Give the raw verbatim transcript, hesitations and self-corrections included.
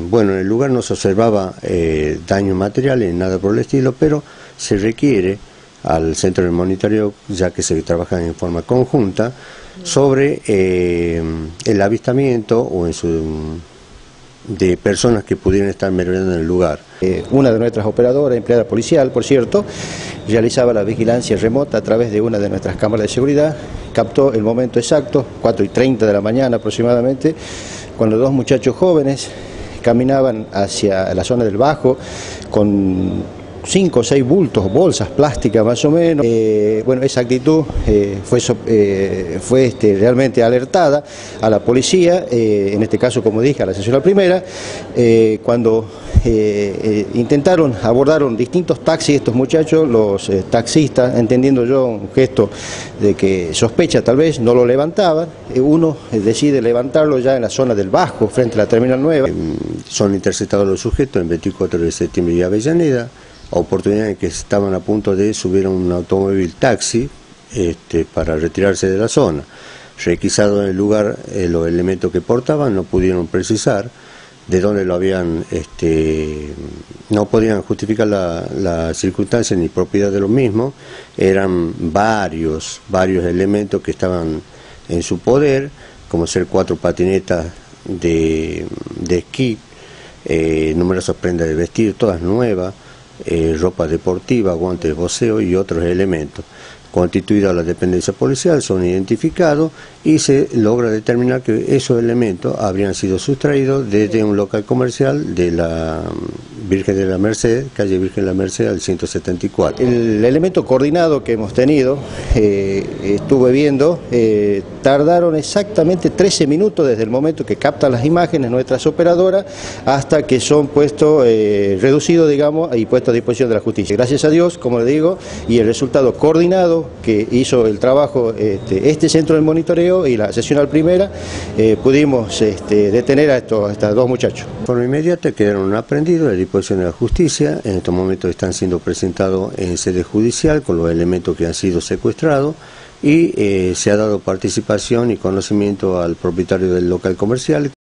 bueno, en el lugar no se observaba eh, daños materiales, nada por el estilo, pero se requiere al centro de monitoreo, ya que se trabaja en forma conjunta, sobre eh, el avistamiento o en su, de personas que pudieran estar merodeando en el lugar. Eh, una de nuestras operadoras, empleada policial, por cierto, realizaba la vigilancia remota a través de una de nuestras cámaras de seguridad, captó el momento exacto, cuatro y treinta de la mañana aproximadamente, cuando dos muchachos jóvenes caminaban hacia la zona del Bajo con cinco o seis bultos, bolsas plásticas más o menos. Eh, bueno, esa actitud eh, fue, eh, fue este, realmente alertada a la policía, eh, en este caso, como dije, a la seccional primera, eh, cuando eh, eh, intentaron, abordaron distintos taxis estos muchachos, los eh, taxistas, entendiendo yo un gesto de que sospecha tal vez, no lo levantaban, eh, uno eh, decide levantarlo ya en la zona del Bajo, frente a la Terminal Nueva. Eh, son interceptados los sujetos en veinticuatro de septiembre y Avellaneda, oportunidad en que estaban a punto de subir a un automóvil taxi este, para retirarse de la zona. Requisado en el lugar eh, los elementos que portaban, no pudieron precisar de dónde lo habían, este, no podían justificar la, la circunstancia ni propiedad de los mismos. Eran varios, varios elementos que estaban en su poder, como ser cuatro patinetas de, de esquí, eh, numerosas prendas de vestir, todas nuevas, Eh, ropa deportiva, guantes de boxeo y otros elementos. Constituida la dependencia policial, son identificados y se logra determinar que esos elementos habrían sido sustraídos desde un local comercial de la Virgen de la Merced, calle Virgen de la Merced al ciento setenta y cuatro. El elemento coordinado que hemos tenido, eh, estuve viendo, eh, tardaron exactamente trece minutos desde el momento que captan las imágenes nuestras operadoras hasta que son puestos, eh, reducidos, digamos, y puestos a disposición de la justicia. Gracias a Dios, como le digo, y el resultado coordinado que hizo el trabajo este, este centro de monitoreo y la seccional primera, eh, pudimos este, detener a estos, a estos dos muchachos. De forma inmediata quedaron aprendidos a disposición de la justicia. En estos momentos están siendo presentados en sede judicial con los elementos que han sido secuestrados y eh, se ha dado participación y conocimiento al propietario del local comercial.